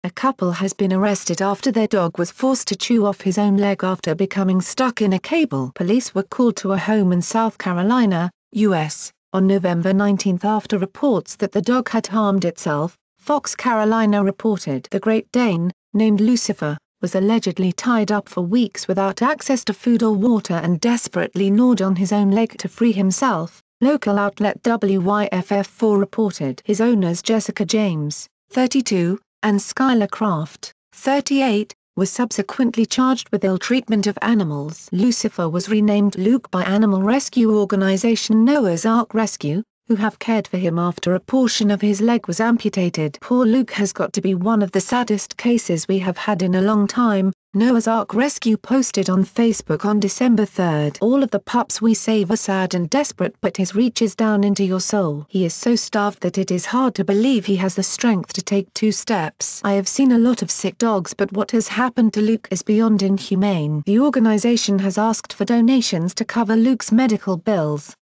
A couple has been arrested after their dog was forced to chew off his own leg after becoming stuck in a cable. Police were called to a home in South Carolina, U.S., on November 19 after reports that the dog had harmed itself. Fox Carolina reported the Great Dane, named Lucifer, was allegedly tied up for weeks without access to food or water and desperately gnawed on his own leg to free himself. Local outlet WYFF4 reported his owners Jessica James, 32, and Skylar Kraft, 38, were subsequently charged with ill treatment of animals. Lucifer was renamed Luke by animal rescue organization Noah's Ark Rescue, who have cared for him after a portion of his leg was amputated. Poor Luke has got to be one of the saddest cases we have had in a long time, Noah's Ark Rescue posted on Facebook on December 3. All of the pups we save are sad and desperate, but his reaches down into your soul. He is so starved that it is hard to believe he has the strength to take 2 steps. I have seen a lot of sick dogs, but what has happened to Luke is beyond inhumane. The organization has asked for donations to cover Luke's medical bills.